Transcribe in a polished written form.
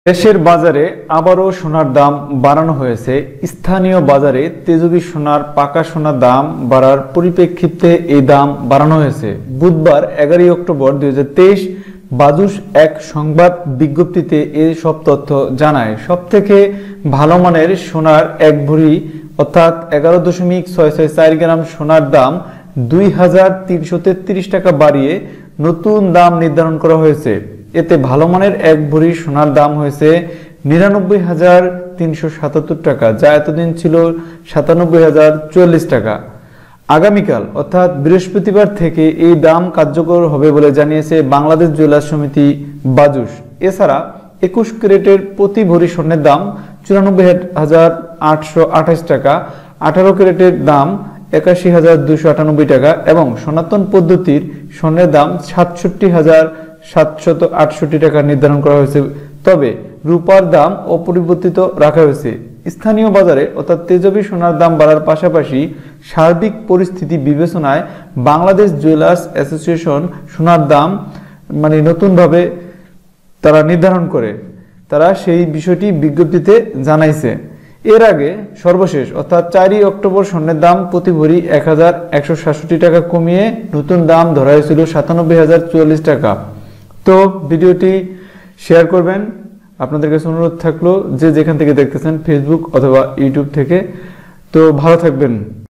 দেশের বাজারে আবারও সোনার দাম বাড়ানো হয়েছে। স্থানীয় বাজারে তেজবি সোনার পাকা সোনার দাম বাড়ার পরিপ্রেক্ষিতে এই দাম বাড়ানো হয়েছে। বুধবার 11 অক্টোবর 2023 বাজুস এক সংবাদ বিজ্ঞপ্তিতে এই সব তথ্য জানায়। সবথেকে ভালো মানের সোনার এক ভরি অর্থাৎ 11.664 গ্রাম সোনার দাম 2333 টাকা বাড়িয়ে নতুন দাম নির্ধারণ করা হয়েছে। এতে ভালো মানের এক ভরি সোনার দাম হয়েছে 99,377 টাকা, যা এতদিন ছিল 97,040 টাকা। আগামীকাল অর্থাৎ বৃহস্পতিবার থেকে এই দাম কার্যকর হবে বলে জানিয়েছে বাংলাদেশ জুয়েলার্স সমিতি বাজুস। এছাড়া 21 ক্যারেটের প্রতি ভরি স্বর্ণের দাম 94,828 টাকা, 18 ক্যারেটের দাম 81,298 টাকা এবং সনাতন পদ্ধতির স্বর্ণের দাম 67,768 টাকা নির্ধারণ করা হয়েছে। তবে রূপার দাম অপরিবর্তিত রাখা হয়েছে। স্থানীয় বাজারে অর্থাৎ তেজবি সোনার দাম বাড়ার পাশাপাশি সার্বিক পরিস্থিতি বিবেচনায় বাংলাদেশ জুয়েলার্স অ্যাসোসিয়েশন সোনার দাম নতুনভাবে তারা নির্ধারণ করে, তারা সেই বিষয়টি বিজ্ঞপ্তিতে জানাইছে। এর আগে সর্বশেষ অর্থাৎ 4 অক্টোবর স্বর্ণের দাম প্রতি ভরি 1,167 টাকা কমিয়ে নতুন দাম ধরা হয়েছিল 97,040 টাকা। তো ভিডিওটি শেয়ার করবেন। আপনাদের কাছে অনুরোধ থাকলো যে যেখান থেকে দেখতেছেন, ফেসবুক অথবা ইউটিউব থেকে। তো ভালো থাকবেন।